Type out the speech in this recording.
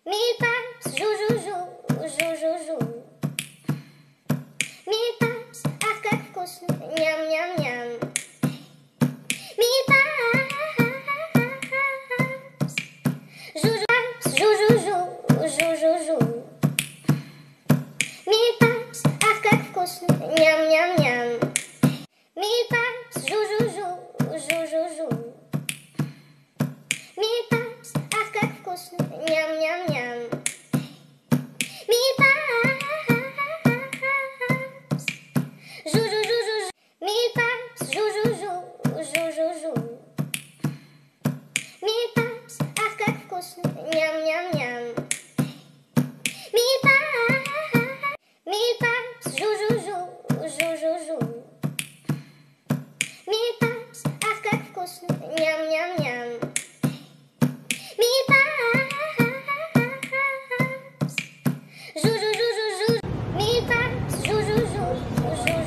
Mille pattes, jou, jou, jou, jou, jou, jou. Mille pattes, ах, как вкусно, ням, ням, ням. Mille pattes, jou, jou, jou, jou, jou, jou, jou. Mille pattes, ах, как вкусно, ням, ням, ням. Mille pattes, jou, jou, jou, jou, jou, jou. Mille pattes, ах, как вкусно, ням, ням, ням. Mille pattes, jou, jou, jou, jou. Mille pattes, jou, jou, jou, jou, jou, jou. Mille pattes, ах, как вкусно, ням, ням, ням. Mille pattes, jou, jou, jou, jou, jou, jou. Mille pattes, ах, как вкусно, ням, ням, ням. Mille pattes, jou, jou, jou, jou, jou. Mille pattes, jou, jou, jou, jou,